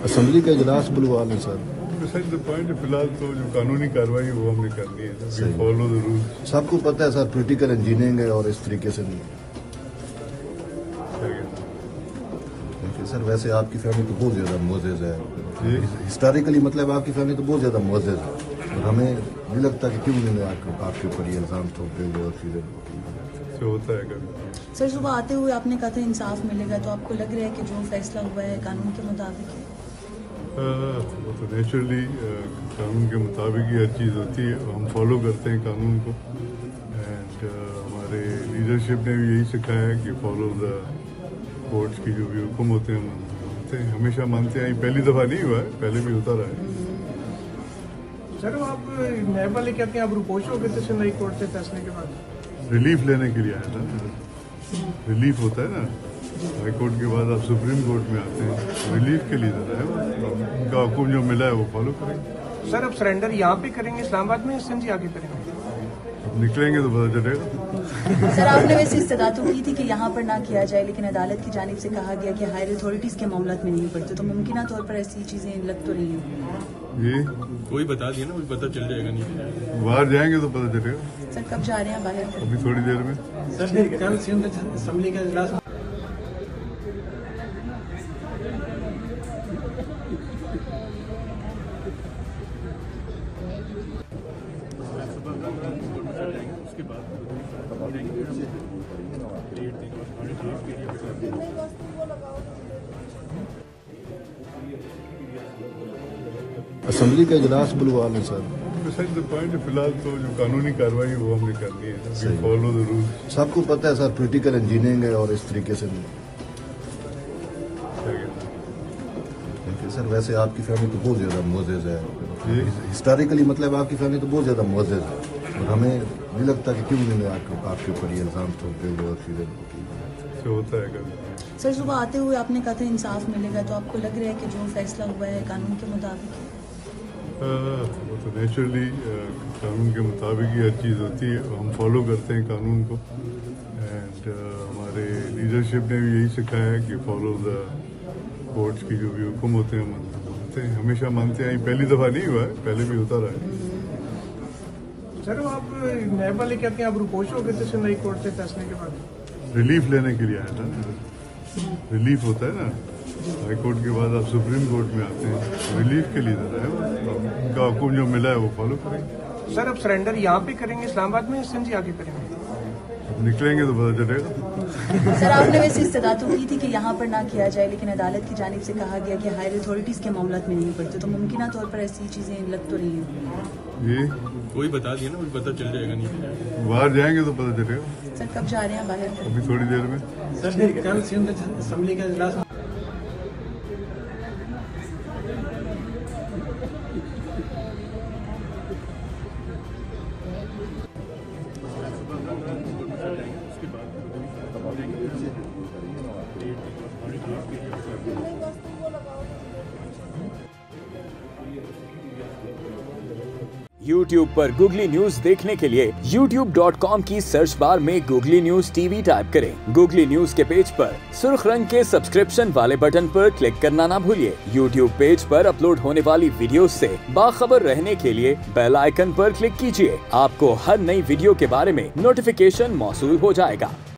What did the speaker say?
Assembly का इजलास बुलवा लें सर। फिलहाल तो जो कानूनी कार्रवाई वो हमने करनी है, फॉलो द रूल्स। सबको पता है सर पॉलिटिकल इंजीनियरिंग है और इस तरीके से नहीं। सर वैसे आपकी फैमिली तो बहुत ज्यादा मोअज़्ज़ज़ है, हिस्टोरिकली मतलब आपकी फैमिली तो बहुत ज्यादा मोअज़्ज़ज़ है, और हमें नहीं लगता कि क्यों उन्होंने आपके ऊपर ये इल्जाम थोपे हुए और चीजें होता है कभी। सर सुबह आते हुए आपने कहा था इंसाफ मिलेगा, तो आपको लग रहा है कि जो फैसला हुआ है कानून के मुताबिक है? वो तो नेचुरली कानून के मुताबिक ही हर चीज़ होती है, हम फॉलो करते हैं कानून को। एंड हमारे लीडरशिप ने भी यही सिखाया है कि फॉलो द कोर्ट्स की जो भी हुक्म होते हैं मानते हैं, हमेशा मानते हैं। पहली दफ़ा नहीं हुआ है, पहले भी होता रहा है। सर आप नए वाले कहते हैं आप रुपोश हो गए थे नई कोर्ट से फैसले के बाद? रिलीफ लेने के लिए आया था, रिलीफ होता है ना, हाई कोर्ट के बाद आप सुप्रीम कोर्ट में आते हैं, रिलीफ के लिए जरा है, उनका हुक्म जो मिला है वो फॉलो करेंगे। सर अब सरेंडर यहाँ पे करेंगे इस्लामाबाद में, सिंध आगे करेंगे? निकलेंगे तो पता चलेगा। सर आपने वैसे इस्तदा तो की थी कि यहाँ पर ना किया जाए, लेकिन अदालत की जानिब से कहा गया कि हायर अथॉरिटीज के मामला में नहीं पड़ते, तो मुमकिन तौर पर ऐसी चीजें लग तो नहीं है। ये कोई बता दिया ना, कोई पता चल जाएगा नहीं, बाहर जाएंगे तो पता चलेगा। सर कब जा रहे हैं बाहर? अभी थोड़ी देर में। सर कल सिंध असेंबली का इजलास उसके बाद असेंबली का इजलास बुलवा लें सर। फिलहाल तो जो कानूनी कार्रवाई वो हमने करनी है, फॉलो द रूल्स। सबको पता है सर पॉलिटिकल इंजीनियरिंग है और इस तरीके से नहीं। सर वैसे आपकी फैमिली तो बहुत ज्यादा मोअज़्ज़ज़ है, हिस्टोरिकली मतलब आपकी फैमिली तो बहुत ज्यादा मोअज़्ज़ज़ है, और हमें नहीं लगता कि क्यों उन्होंने आपके ऊपर ये इल्जाम थोपे हुए और चीजें होता है कभी। सर सुबह आते हुए आपने कहा था इंसाफ मिलेगा, तो आपको लग रहा है कि जो फैसला हुआ है कानून के मुताबिक है? वो तो नेचुरली कानून के मुताबिक ही हर चीज़ होती है, हम फॉलो करते हैं कानून को। एंड हमारे लीडरशिप ने भी यही सिखाया है कि फॉलो द कोर्ट्स की जो भी हुक्म होते हैं मानते हैं, हमेशा मानते हैं। पहली दफ़ा नहीं हुआ है, पहले भी होता रहा है। सर आप नए वाले कहते हैं आप रुपोश हो गए थे नई कोर्ट से फैसले के बाद? रिलीफ लेने के लिए आया था, रिलीफ होता है ना, हाई कोर्ट के बाद आप सुप्रीम कोर्ट में आते हैं, रिलीफ के लिए जरा है, उनका हुक्म जो मिला है वो फॉलो करेंगे। सर अब सरेंडर यहाँ पे करेंगे इस्लामाबाद में, सिंध आगे करेंगे? निकलेंगे तो पता चलेगा। सर आपने वैसे इस्तदा तो की थी कि यहाँ पर ना किया जाए, लेकिन अदालत की जानिब से कहा गया कि हायर अथॉरिटीज के मामला में नहीं पड़ते, तो मुमकिन तौर पर ऐसी चीजें लग तो नहीं है। ये कोई बता दिया ना, कोई पता चल जाएगा नहीं, बाहर जाएंगे तो पता चलेगा। सर कब जा रहे हैं बाहर? अभी थोड़ी देर में। सर कल सिंध असेंबली का इजलास उसके बाद YouTube पर गूगली न्यूज देखने के लिए youtube.com की सर्च बार में गूगली न्यूज टीवी टाइप करें। गूगली न्यूज के पेज पर सुर्ख रंग के सब्सक्रिप्शन वाले बटन पर क्लिक करना ना भूलिए। YouTube पेज पर अपलोड होने वाली वीडियोस से बाखबर रहने के लिए बेल आइकन पर क्लिक कीजिए। आपको हर नई वीडियो के बारे में नोटिफिकेशन मौसूल हो जाएगा।